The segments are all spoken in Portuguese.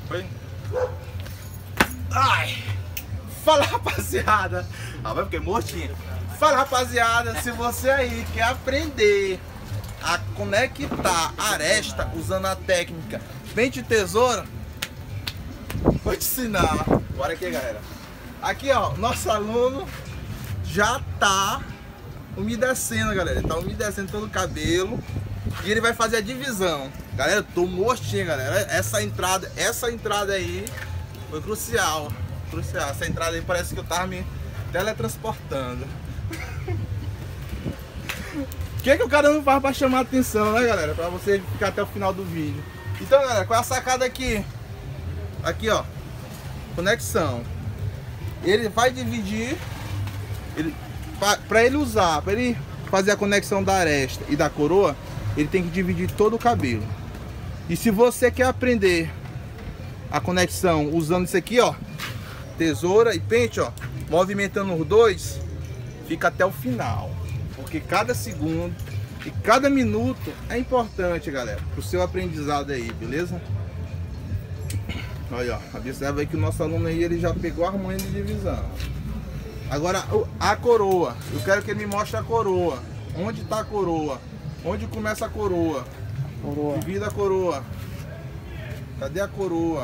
Foi? Ai! Fala, rapaziada! Ah, vai porque mortinho. Fala, rapaziada, se você aí quer aprender a conectar a aresta usando a técnica pente e tesoura, vou te ensinar. Bora aqui, galera. Aqui, ó, nosso aluno já tá umedecendo, galera. Ele tá umedecendo todo o cabelo e ele vai fazer a divisão. Galera, eu tô mortinho, galera. Essa entrada aí foi crucial. Crucial. Essa entrada aí parece que eu tava me teletransportando. O que o cara não faz pra chamar a atenção, né, galera? Pra você ficar até o final do vídeo. Então, galera, qual é a sacada aqui? Aqui, ó, conexão. Ele vai dividir, para ele usar, para ele fazer a conexão da aresta e da coroa, ele tem que dividir todo o cabelo. E se você quer aprender a conexão usando isso aqui, ó, tesoura e pente, ó, movimentando os dois, fica até o final, porque cada segundo e cada minuto é importante, galera, pro seu aprendizado aí, beleza? Olha, ó, observa aí que o nosso aluno aí, ele já pegou a manha de divisão. Agora, a coroa. Eu quero que ele me mostre a coroa. Onde está a coroa? Onde começa a coroa? Divida a coroa. Cadê a coroa?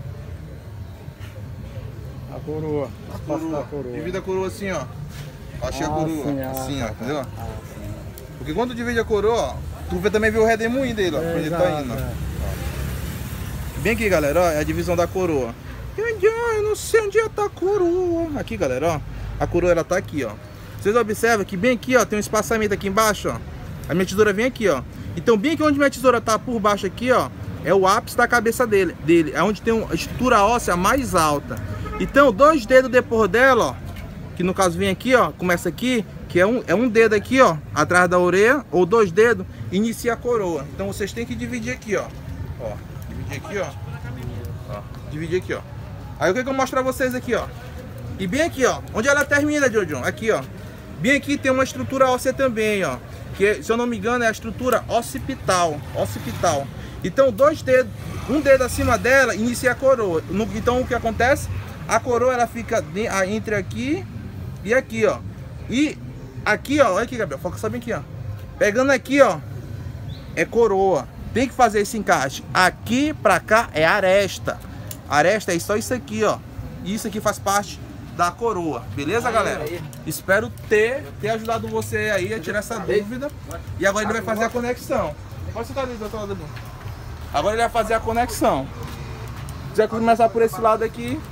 A coroa. Divida a coroa assim, ó. Achei a coroa. Sim, assim, ó, entendeu? Porque quando tu divide a coroa, ó, tu também vê o redemoinho dele, ó. Onde ele tá indo, ó. Bem aqui, galera, ó, é a divisão da coroa. Eu não sei onde tá a coroa. Aqui, galera, ó, a coroa ela tá aqui, ó. Vocês observam que bem aqui, ó, tem um espaçamento aqui embaixo, ó. A minha tesoura vem aqui, ó. Então, bem aqui onde minha tesoura tá por baixo aqui, ó, é o ápice da cabeça dele. É onde tem a estrutura óssea mais alta. Então, 2 dedos depois dela, ó, que no caso vem aqui, ó, começa aqui, que é um dedo aqui, ó, atrás da orelha, ou 2 dedos, inicia a coroa. Então, vocês têm que dividir aqui, ó. Ó. Aqui, ó. Dividir aqui, ó. Aí o que eu mostro pra vocês aqui, ó. E bem aqui, ó. Onde ela termina, Jojo? Aqui, ó. Bem aqui tem uma estrutura óssea também, ó. Que, se eu não me engano, é a estrutura occipital. Occipital. Então, 2 dedos, um dedo acima dela, inicia a coroa. Então, o que acontece? A coroa, ela fica entre aqui e aqui, ó. E aqui, ó. Olha aqui, Gabriel. Foca só bem aqui, ó. Pegando aqui, ó. É coroa. Tem que fazer esse encaixe. Aqui pra cá é aresta. Aresta é só isso aqui, ó. E isso aqui faz parte da coroa. Beleza, galera? Espero ter ajudado você aí a tirar essa dúvida. E agora ele vai fazer a conexão. Pode sentar ali do outro lado. Agora ele vai fazer a conexão. Se quiser começar por esse lado aqui.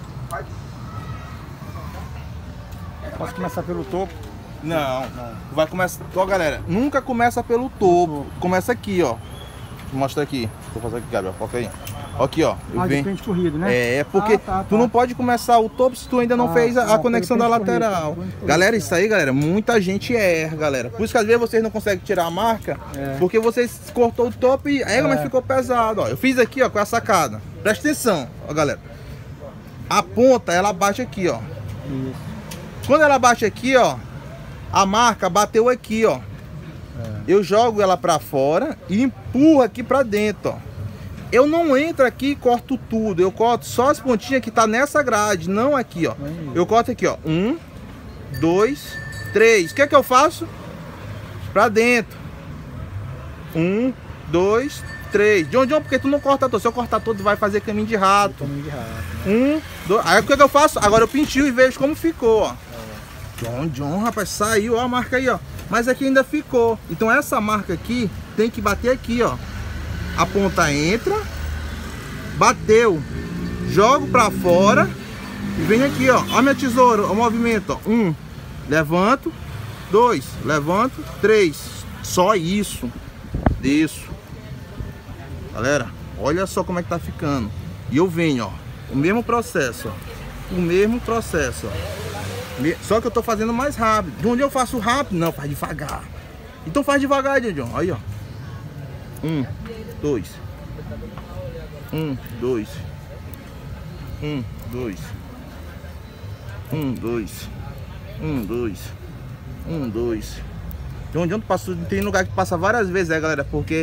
Posso começar pelo topo? Não. Vai começar. Ó, galera, nunca começa pelo topo. Começa aqui, ó. Vou mostrar aqui. Vou fazer aqui, Gabriel. Foca aí. Aqui, ó. De pente corrido, né? É porque tu não pode começar o topo se tu ainda não fez a conexão da lateral. Galera, isso aí, galera, muita gente erra, galera. Por isso que às vezes vocês não conseguem tirar a marca, porque vocês cortou o topo e aí mas ficou pesado, ó. Eu fiz aqui, ó, com a sacada. Presta atenção, ó, galera. A ponta, ela bate aqui, ó. Isso. Quando ela bate aqui, ó, a marca bateu aqui, ó. Eu jogo ela pra fora e empurro aqui pra dentro, ó. Eu não entro aqui e corto tudo. Eu corto só as pontinhas que tá nessa grade, não aqui, ó. Eu corto aqui, ó. 1, 2, 3. O que é que eu faço? Pra dentro. 1, 2, 3. John, porque tu não corta todo. Se eu cortar todo, vai fazer caminho de rato. Caminho de rato. 1, 2. Aí o que é que eu faço? Agora eu pintio e vejo como ficou, ó. John, rapaz, saiu, ó a marca aí, ó. Mas aqui ainda ficou. Então essa marca aqui tem que bater aqui, ó. A ponta entra, bateu, jogo pra fora e vem aqui, ó. Ó minha tesoura, o movimento, ó. 1, levanto, 2, levanto, 3. Só isso. Desço. Galera, olha só como é que tá ficando. E eu venho, ó. O mesmo processo, ó. O mesmo processo, ó. Só que eu tô fazendo mais rápido. De onde eu faço rápido? Não, faz devagar. Então faz devagar, John. Aí, ó. 1, 2. 1, 2. 1, 2. 1, 2. 1, 2. 1, 2. De onde eu passo, tem lugar que passa várias vezes, galera, porque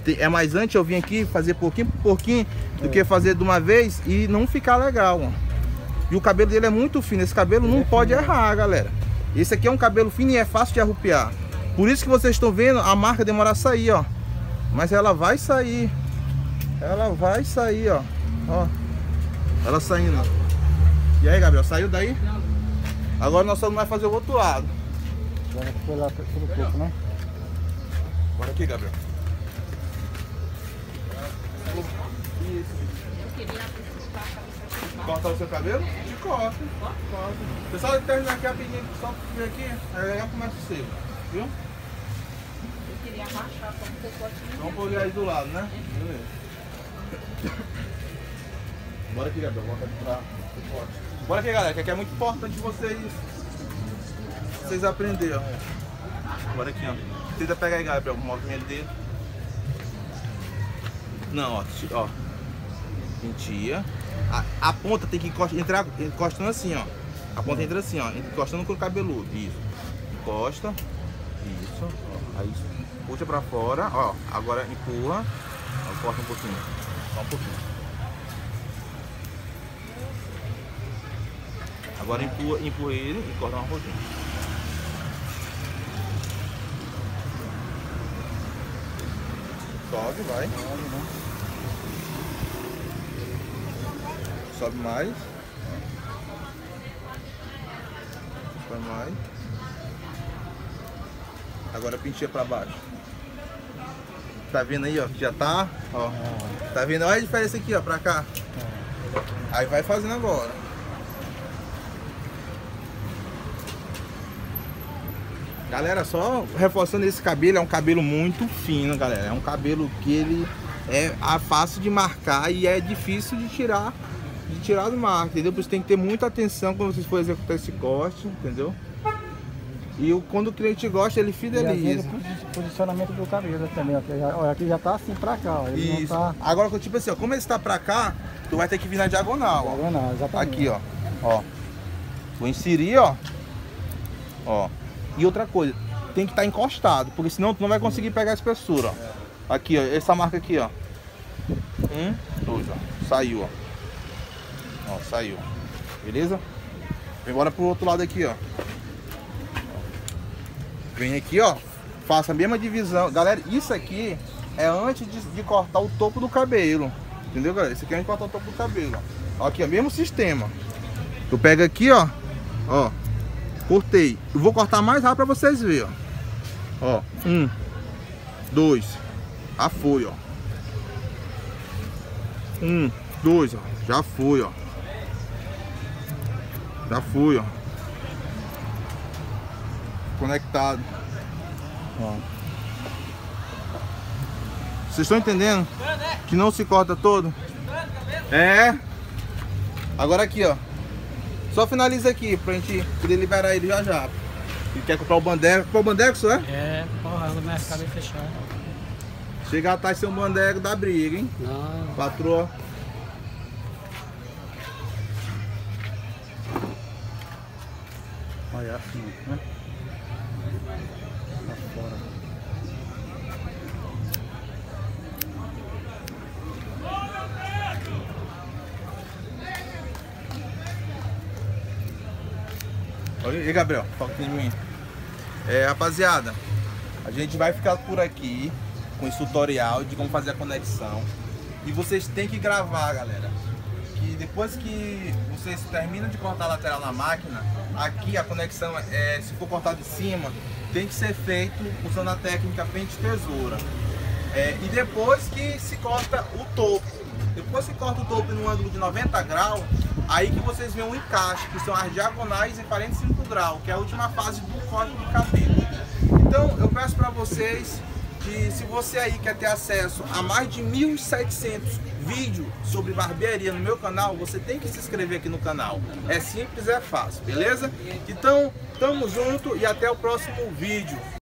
É mais antes eu vim aqui fazer pouquinho por pouquinho do que fazer de uma vez e não ficar legal, ó. E o cabelo dele é muito fino, esse cabelo não pode errar, galera. Esse aqui é um cabelo fino e é fácil de arrupiar. Por isso que vocês estão vendo a marca demorar a sair, ó. Mas ela vai sair. Ela vai sair, ó. Ó. Ela saindo, ó. E aí, Gabriel, saiu daí? Agora nós só vamos fazer o outro lado. Agora foi lá pelo topo, né? Bora aqui, Gabriel. Cortar o seu cabelo? De corta. Você só terminar aqui rapidinho, só vir aqui, aí já começa o seu, viu? Eu queria rachar como você pode. Vamos olhar aí do lado, né? Beleza. Bora aqui, Gabriel, volta aqui pra corte. Bora aqui, galera, que aqui é muito importante vocês aprenderem, ó. Bora aqui, ó. Tenta pegar aí, Gabriel, o movimento dele. Não, ó. Pentia. A ponta tem que entrar encostando assim, ó. A ponta entra assim, ó. Encostando com o cabeludo. Isso. Encosta. Isso. Ó. Aí puxa pra fora. Ó. Agora empurra. Ó, corta um pouquinho. Só um pouquinho. Agora empurra ele e corta um pouquinho. Sobe, vai. Sobe mais. Sobe mais. Agora penteia pra baixo. Tá vendo aí, ó? Já tá, ó. Tá vendo? Olha a diferença aqui, ó, pra cá. Aí vai fazendo agora. Galera, só reforçando esse cabelo, é um cabelo muito fino, galera. É um cabelo que ele é fácil de marcar e é difícil de tirar do mar, entendeu? Por isso tem que ter muita atenção quando vocês for executar esse corte, entendeu? E quando o cliente gosta, ele fideliza. O posicionamento do cabelo também, ó, aqui já tá assim pra cá, ó. Ele isso. Não tá... Agora, tipo assim, ó, como ele está pra cá, tu vai ter que vir na diagonal, ó. Diagonal, exatamente. Aqui, ó. Ó. Vou inserir, ó. Ó. E outra coisa, tem que estar encostado, porque senão tu não vai conseguir pegar a espessura, ó. Aqui, ó, essa marca aqui, ó. 1, 2, ó. Saiu, ó. Ó, saiu. Beleza? Vem embora pro outro lado aqui, ó. Vem aqui, ó. Faça a mesma divisão. Galera, isso aqui é antes de cortar o topo do cabelo. Entendeu, galera? Isso aqui é antes de cortar o topo do cabelo, ó. Aqui, ó, mesmo sistema. Tu pega aqui, ó. Ó. Cortei. Eu vou cortar mais rápido pra vocês verem, ó. Ó. 1, 2. Já foi, ó. 1, 2, ó. Já foi, ó. Já fui, ó. Conectado. Ó. Vocês estão entendendo? Que não se corta todo? É. Agora aqui, ó. Só finaliza aqui pra gente poder liberar ele já já. Ele quer comprar o bandeco. Qual o bandeco, isso é? É, porra, eu começo a cabeça fechada. Chega a ser um bandeco da briga, hein? Não. Patroa. Olha assim, né? Lá fora. Olha aí, Gabriel, toca em mim. Rapaziada, a gente vai ficar por aqui com esse tutorial de como fazer a conexão. E vocês têm que gravar, galera. Que depois que vocês terminam de cortar a lateral na máquina, aqui a conexão, se for cortar de cima, tem que ser feito usando a técnica pente-tesoura. E depois que se corta o topo. Depois que corta o topo em um ângulo de 90 graus, aí que vocês veem o encaixe, que são as diagonais em 45 graus, que é a última fase do corte do cabelo. Então eu peço para vocês que, se você aí quer ter acesso a mais de 1.700 vídeos sobre barbearia no meu canal, você tem que se inscrever aqui no canal. É simples, é fácil, beleza? Então, tamo junto e até o próximo vídeo.